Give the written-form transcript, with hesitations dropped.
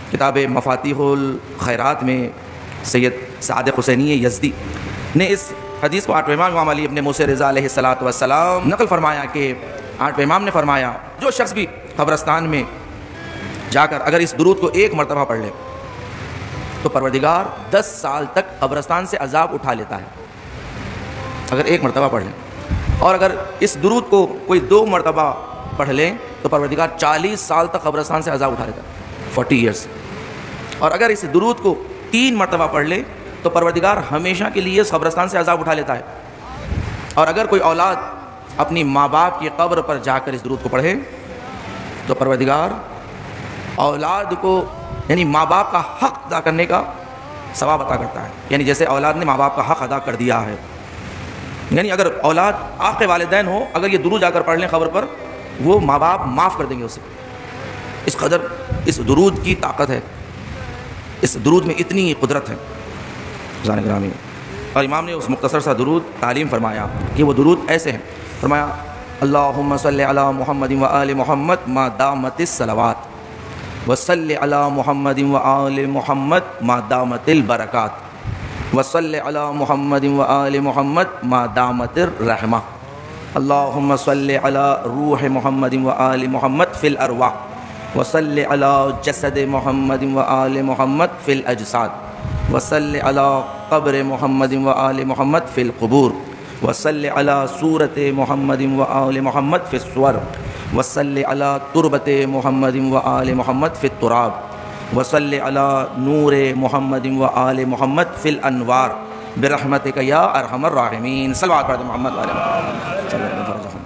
کتاب مفاتیح الخیرات میں سید صادق حسینی یزدی نے اس حدیث کو آٹھویں امام علی ابن موسیٰ رضا علیہ السلام نقل فرمایا کہ آٹھویں امام نے فرمایا جو شخص بھی قبرستان میں جا کر اگر اس درود کو ایک مرتبہ پڑھ لے تو پروردگار 10 سال تک قبرستان سے عذاب اٹھا لیتا ہے، اگر ایک مرتبہ پڑھ لیں. اور اگر اس درود کو کوئی 2 مرتبہ پڑھ لیں تو پروردگار 40 سال تک قبرستان سے عذاب اٹھا لیتا ہے، 40 ایئرس. اور اگر اس درود کو 3 مرتبہ پڑھ لے تو پروردگار ہمیشہ کے لیے اس قبرستان سے عذاب اٹھا لیتا ہے. اور اگر کوئی اولاد اپنی ماں باپ کی قبر پر جا کر اس درود کو پڑھے تو پروردگار اولاد کو یعنی ماں باپ کا حق ادا کرنے کا ثواب عطا کرتا ہے. یعنی جیسے اولاد نے ماں باپ کا حق ادا کر دیا ہے، یعنی اگر اولاد آقِ والدین ہو، اگر یہ درود جا کر پڑھ لیں قبر پر، وہ ماں باپ معاف کر دیں گے اسے. اس قدر اس درود کی طاقت ہے، اس درود میں اتنی قدرت ہے جان گرامی. اور امام نے اس مختصر سا درود تعلیم فرمایا کہ وہ درود ایسے ہیں. فرمایا اللہم صلی علی محمد و آل محمد ما دامت الصلوات وصلی علی محمد و آل محمد ما دامت البرکات وصلی علی محمد و آل محمد ما دامت الرحمہ اللہم صلی علی روح محمد و آل محمد فی الارواح وصلی علی جسد محمد و آل محمد فی الاجساد وصلی علی قبر محمد و آل محمد فی القبور وصلی علی صورت محمد و آل محمد فی الصور وصلی علی تربت محمد و آل محمد فی التراب وصلی علی نور محمد و آل محمد فی الانوار برحمتک یا ارحم الراحمین. صلوات پڑھتے محمد و آل محمد.